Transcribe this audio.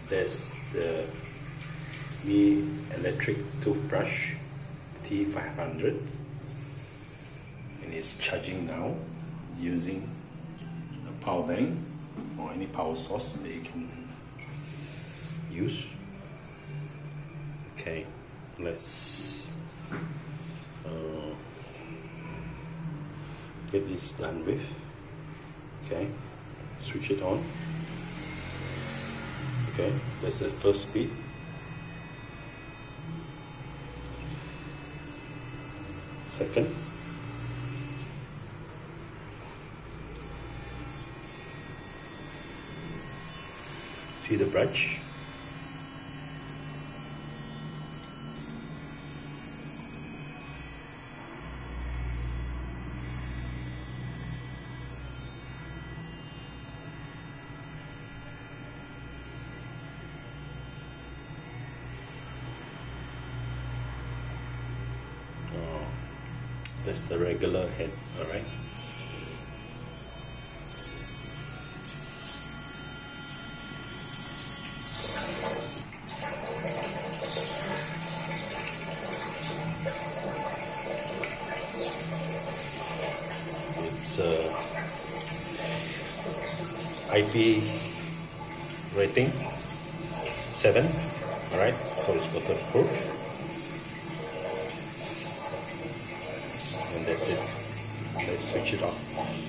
There's the Mi electric toothbrush T500, and it's charging now using a power bank or any power source that you can use. Okay, let's get this done with. Okay, switch it on. Okay, that's the first speed. Second. See the brush? That's the regular head, alright? It's IP rating 7, alright? So it's waterproof. And that's it. Let's switch it off.